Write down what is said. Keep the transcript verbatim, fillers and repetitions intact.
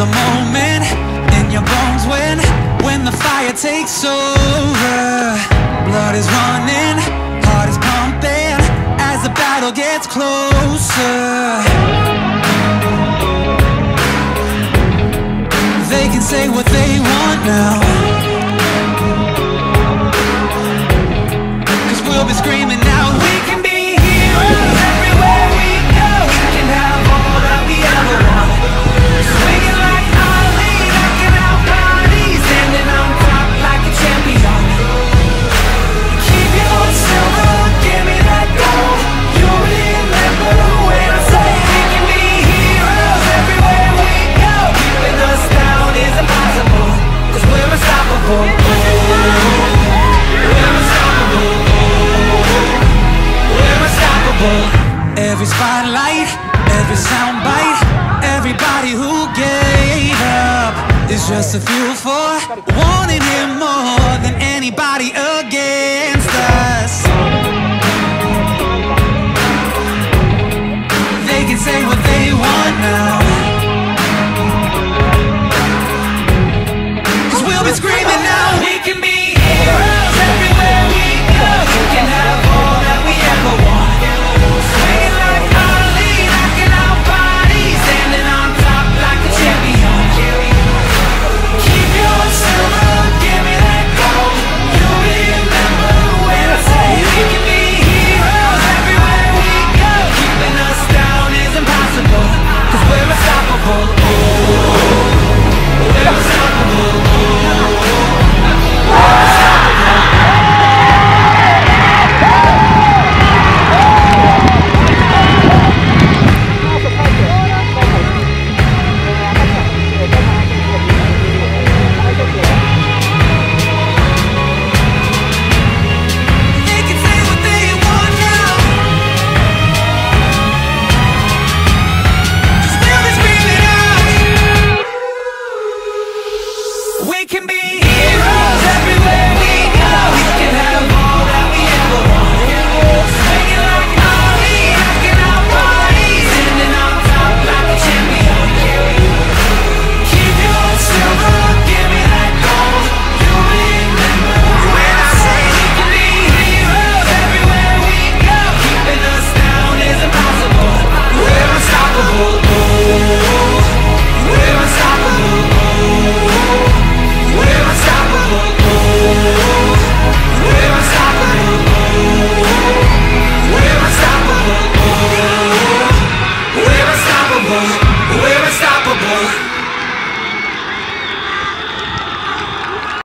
a moment in your bones when When the fire takes over. Blood is running, heart is pumping as the battle gets closer. They can say what they want now, 'cause we'll be screaming now. We can be heroes everywhere we go. We can have all that we ever want. Swinging like Ali, knocking out bodies, standing on top like a champion. Keep your silver, give me that gold. You'll remember when I say we can be heroes everywhere we go. Keeping us down is impossible, 'cause we're unstoppable. We're unstoppable. We're unstoppable. Every spotlight, every soundbite, everybody who gave up is just a fuel for wanting him more.